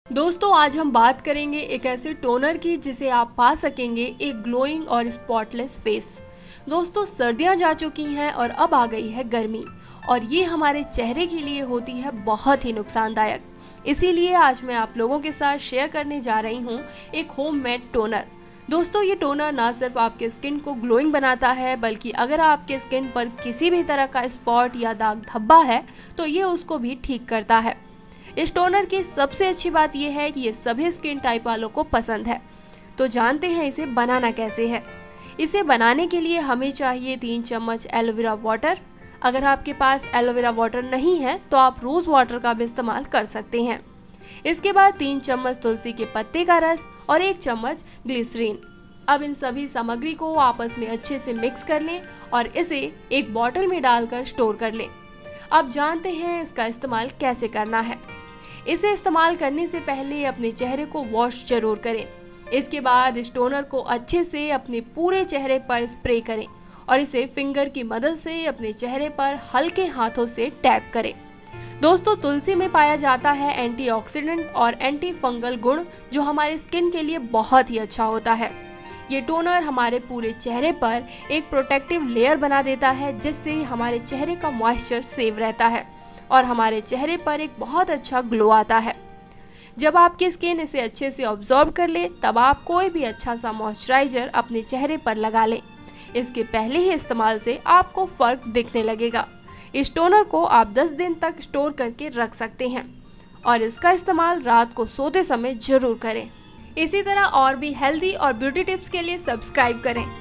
दोस्तों आज हम बात करेंगे एक ऐसे टोनर की जिसे आप पा सकेंगे एक ग्लोइंग और स्पॉटलेस फेस। दोस्तों सर्दियां जा चुकी हैं और अब आ गई है गर्मी और ये हमारे चेहरे के लिए होती है बहुत ही नुकसानदायक। इसीलिए आज मैं आप लोगों के साथ शेयर करने जा रही हूँ एक होममेड टोनर। दोस्तों ये टोनर ना सिर्फ आपके स्किन को ग्लोइंग बनाता है बल्कि अगर आपके स्किन पर किसी भी तरह का स्पॉट या दाग धब्बा है तो ये उसको भी ठीक करता है। इस टोनर की सबसे अच्छी बात यह है कि ये सभी स्किन टाइप वालों को पसंद है। तो जानते हैं इसे बनाना कैसे है। इसे बनाने के लिए हमें चाहिए 3 चम्मच एलोवेरा वाटर। अगर आपके पास एलोवेरा वाटर नहीं है तो आप रोज वाटर का भी इस्तेमाल कर सकते हैं। इसके बाद 3 चम्मच तुलसी के पत्ते का रस और 1 चम्मच ग्लिसरीन। अब इन सभी सामग्री को आपस में अच्छे से मिक्स कर लें और इसे एक बॉटल में डालकर स्टोर कर लें। अब जानते हैं इसका इस्तेमाल कैसे करना है। इसे इस्तेमाल करने से पहले अपने चेहरे को वॉश जरूर करें। इसके बाद इस टोनर को अच्छे से अपने पूरे चेहरे पर स्प्रे करें और इसे फिंगर की मदद से अपने चेहरे पर हल्के हाथों से टैप करें। दोस्तों तुलसी में पाया जाता है एंटीऑक्सीडेंट और एंटी फंगल गुण जो हमारे स्किन के लिए बहुत ही अच्छा होता है। ये टोनर हमारे पूरे चेहरे पर एक प्रोटेक्टिव लेयर बना देता है जिससे हमारे चेहरे का मॉइस्चर सेव रहता है और हमारे चेहरे पर एक बहुत अच्छा ग्लो आता है। जब आपकी स्किन इसे अच्छे से ऑब्जॉर्व कर ले तब आप कोई भी अच्छा सा मॉइस्चराइजर अपने चेहरे पर लगा लें। इसके पहले ही इस्तेमाल से आपको फर्क दिखने लगेगा। इस टोनर को आप 10 दिन तक स्टोर करके रख सकते हैं और इसका इस्तेमाल रात को सोते समय जरूर करें। इसी तरह और भी हेल्दी और ब्यूटी टिप्स के लिए सब्सक्राइब करें।